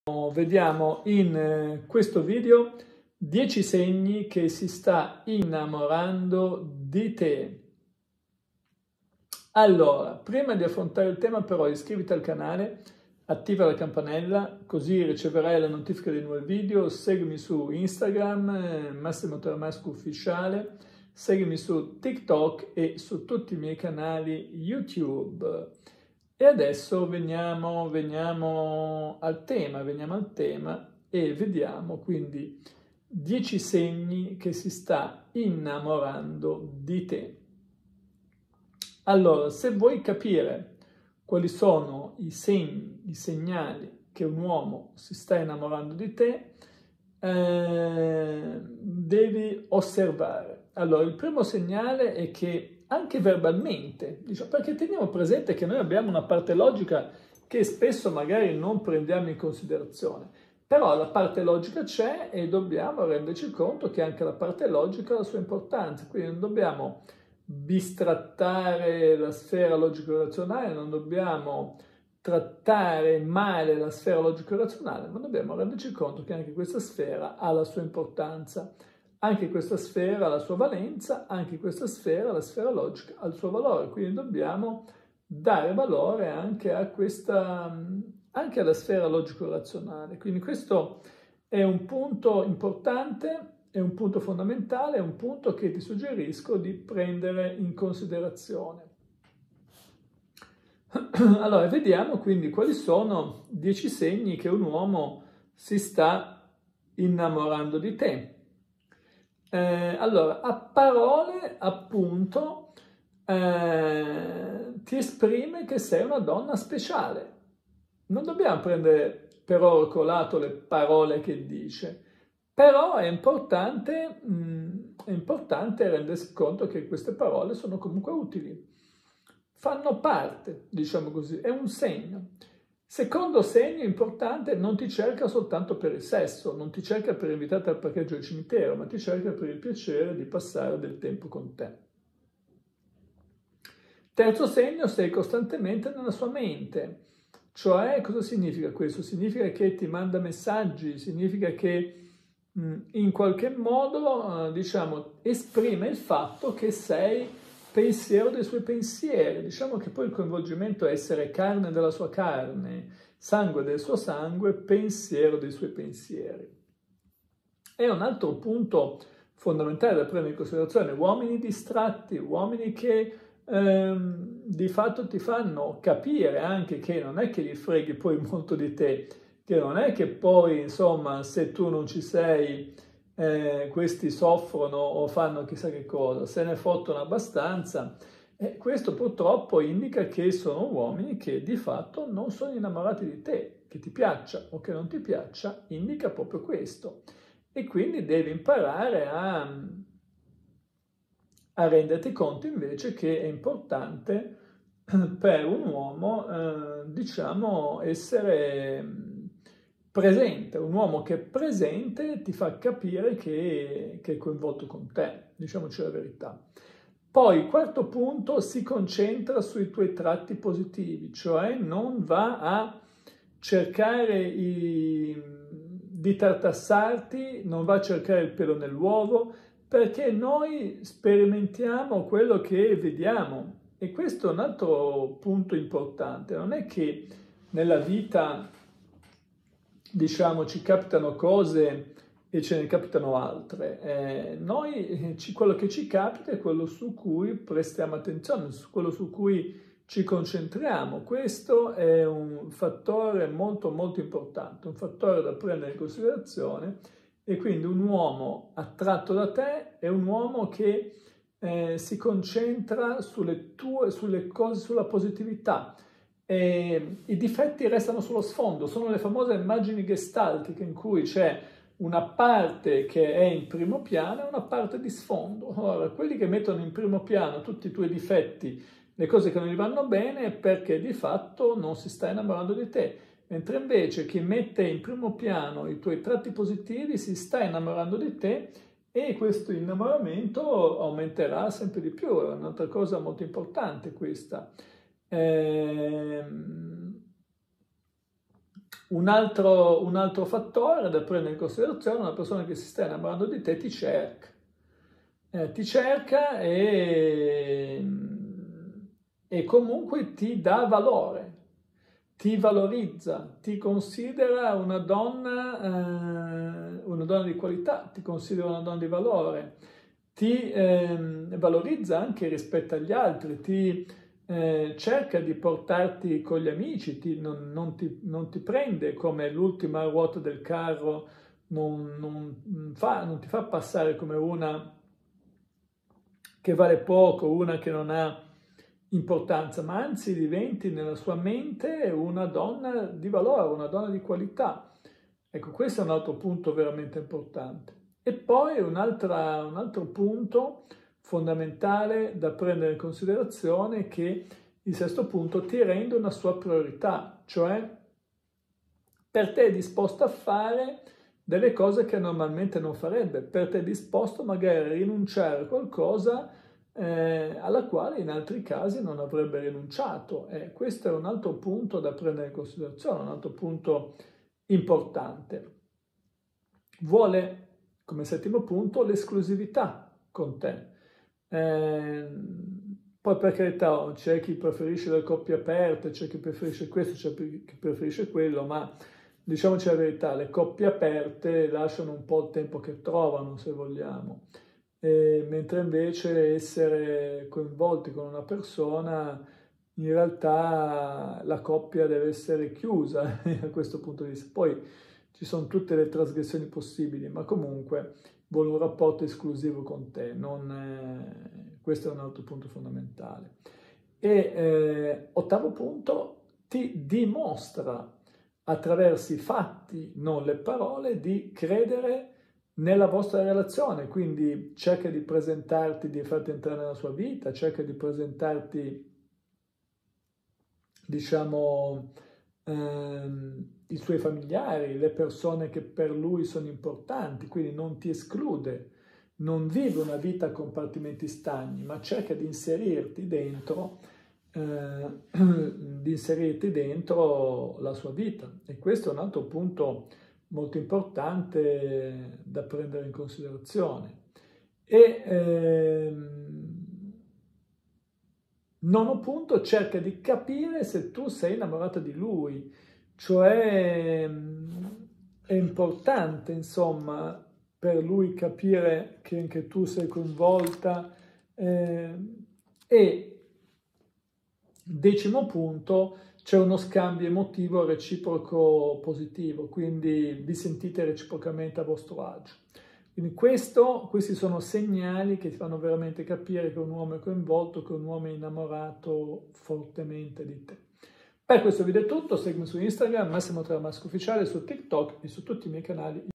Vediamo in questo video 10 segni che si sta innamorando di te. Allora, prima di affrontare il tema però iscriviti al canale, attiva la campanella così riceverai la notifica dei nuovi video, seguimi su Instagram, Massimo Taramasco Ufficiale, seguimi su TikTok e su tutti i miei canali YouTube. E adesso veniamo al tema e vediamo quindi 10 segni che si sta innamorando di te. Allora, se vuoi capire quali sono i segni, i segnali che un uomo si sta innamorando di te, devi osservare. Allora, il primo segnale è che anche verbalmente, diciamo, perché teniamo presente che noi abbiamo una parte logica che spesso magari non prendiamo in considerazione, però la parte logica c'è e dobbiamo renderci conto che anche la parte logica ha la sua importanza, quindi non dobbiamo bistrattare la sfera logico-razionale, non dobbiamo trattare male la sfera logico-razionale, ma dobbiamo renderci conto che anche questa sfera ha la sua importanza. Anche questa sfera ha la sua valenza, anche questa sfera, la sfera logica, ha il suo valore, quindi dobbiamo dare valore anche a anche alla sfera logico-razionale. Quindi questo è un punto importante, è un punto fondamentale, è un punto che ti suggerisco di prendere in considerazione. Allora, vediamo quindi quali sono 10 segni che un uomo si sta innamorando di te. Allora, a parole, appunto, ti esprime che sei una donna speciale. Non dobbiamo prendere per oro colato le parole che dice, però è importante rendersi conto che queste parole sono comunque utili. Fanno parte, diciamo così, è un segno. Secondo segno importante, non ti cerca soltanto per il sesso, non ti cerca per invitarti al parcheggio del cimitero, ma ti cerca per il piacere di passare del tempo con te. Terzo segno, sei costantemente nella sua mente. Cioè, cosa significa questo? Significa che ti manda messaggi, significa che in qualche modo, diciamo, esprime il fatto che sei pensiero dei suoi pensieri. Diciamo che poi il coinvolgimento è essere carne della sua carne, sangue del suo sangue, pensiero dei suoi pensieri. E un altro punto fondamentale da prendere in considerazione: uomini distratti, uomini che di fatto ti fanno capire anche che non è che gli freghi poi molto di te, che non è che poi, insomma, se tu non ci sei, questi soffrono o fanno chissà che cosa, se ne fottono abbastanza. E questo purtroppo indica che sono uomini che di fatto non sono innamorati di te, che ti piaccia o che non ti piaccia, indica proprio questo. E quindi devi imparare a renderti conto invece che è importante per un uomo, diciamo, essere presente. Un uomo che è presente ti fa capire che è coinvolto con te, diciamoci la verità. Poi, quarto punto, si concentra sui tuoi tratti positivi, cioè non va a cercare di tartassarti, non va a cercare il pelo nell'uovo, perché noi sperimentiamo quello che vediamo. E questo è un altro punto importante. Non è che nella vita, diciamo, ci capitano cose e ce ne capitano altre. Quello che ci capita è quello su cui prestiamo attenzione, quello su cui ci concentriamo. Questo è un fattore molto molto importante, un fattore da prendere in considerazione, e quindi un uomo attratto da te è un uomo che si concentra sulle cose, sulla positività. I difetti restano sullo sfondo, sono le famose immagini gestaltiche in cui c'è una parte che è in primo piano e una parte di sfondo. Allora, quelli che mettono in primo piano tutti i tuoi difetti, le cose che non gli vanno bene, è perché di fatto non si sta innamorando di te, mentre invece chi mette in primo piano i tuoi tratti positivi si sta innamorando di te, e questo innamoramento aumenterà sempre di più. È un'altra cosa molto importante questa. un altro fattore da prendere in considerazione: una persona che si sta innamorando di te ti cerca e comunque ti dà valore, ti valorizza, ti considera una donna di qualità, ti considera una donna di valore, ti valorizza anche rispetto agli altri, ti cerca di portarti con gli amici, non ti prende come l'ultima ruota del carro, non ti fa passare come una che vale poco, una che non ha importanza, ma anzi diventi nella sua mente una donna di valore, una donna di qualità. Ecco, questo è un altro punto veramente importante. E poi un altro punto fondamentale da prendere in considerazione è che il sesto punto ti rende una sua priorità, cioè per te è disposto a fare delle cose che normalmente non farebbe, per te è disposto magari a rinunciare a qualcosa alla quale in altri casi non avrebbe rinunciato. Questo è un altro punto da prendere in considerazione, un altro punto importante. Vuole, come settimo punto, l'esclusività con te. Poi per carità c'è chi preferisce le coppie aperte, c'è chi preferisce questo, c'è chi preferisce quello, ma diciamoci la verità, le coppie aperte lasciano un po' il tempo che trovano, se vogliamo, mentre invece essere coinvolti con una persona, in realtà la coppia deve essere chiusa a questo punto di vista. Poi ci sono tutte le trasgressioni possibili, ma comunque vuole un rapporto esclusivo con te, questo è un altro punto fondamentale. E ottavo punto, ti dimostra attraverso i fatti, non le parole, di credere nella vostra relazione, quindi cerca di presentarti, di farti entrare nella sua vita, cerca di presentarti, diciamo, i suoi familiari, le persone che per lui sono importanti, quindi non ti esclude, non vive una vita a compartimenti stagni, ma cerca di inserirti dentro la sua vita. E questo è un altro punto molto importante da prendere in considerazione. E nono punto, cerca di capire se tu sei innamorata di lui, cioè è importante, insomma, per lui capire che anche tu sei coinvolta. E decimo punto, c'è uno scambio emotivo reciproco positivo, quindi vi sentite reciprocamente a vostro agio. Quindi questi sono segnali che ti fanno veramente capire che un uomo è coinvolto, che un uomo è innamorato fortemente di te. Per questo video è tutto, seguimi su Instagram, Massimo Tramasco Ufficiale, su TikTok e su tutti i miei canali.